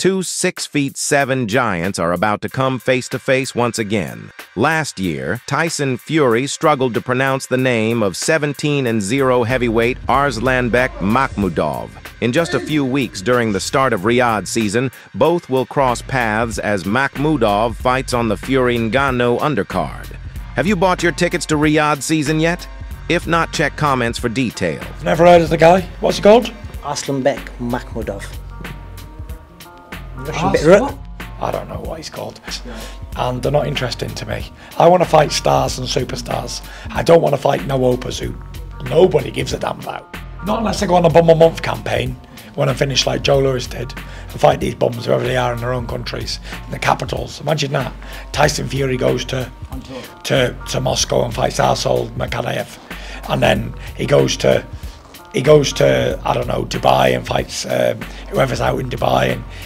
Two 6'7" giants are about to come face-to-face once again. Last year, Tyson Fury struggled to pronounce the name of 17-0 heavyweight Arslanbek Makhmudov. In just a few weeks during the start of Riyadh season, both will cross paths as Makhmudov fights on the Fury Ngannou undercard. Have you bought your tickets to Riyadh season yet? If not, check comments for details. Never heard of the guy. What's he called? Arslanbek Makhmudov. I don't know what he's called. And they're not interesting to me. I want to fight stars and superstars. I don't want to fight no-opers who nobody gives a damn about. Not unless I go on a bum a month campaign when I finish like Joe Lewis did and fight these bums wherever they are in their own countries, in the capitals. Imagine that. Tyson Fury goes to Moscow and fights arsehole Makhmudov, and then he goes to I don't know, Dubai and fights whoever's out in Dubai, and